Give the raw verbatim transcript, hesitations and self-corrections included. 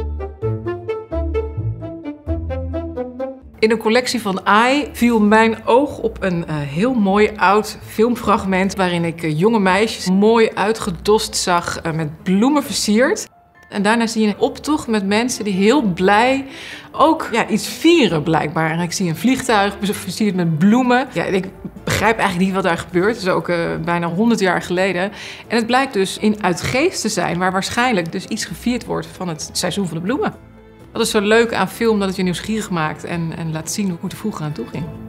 In een collectie van Ai viel mijn oog op een uh, heel mooi oud filmfragment waarin ik uh, jonge meisjes mooi uitgedost zag, uh, met bloemen versierd. En daarna zie je een optocht met mensen die heel blij ook ja, iets vieren blijkbaar. En ik zie een vliegtuig versierd met bloemen. Ja, ik begrijp eigenlijk niet wat daar gebeurt. Het is ook uh, bijna honderd jaar geleden. En het blijkt dus in Uitgeest te zijn, waar waarschijnlijk dus iets gevierd wordt van het seizoen van de bloemen. Dat is zo leuk aan film, dat het je nieuwsgierig maakt en, en laat zien hoe het er vroeger aan toe ging.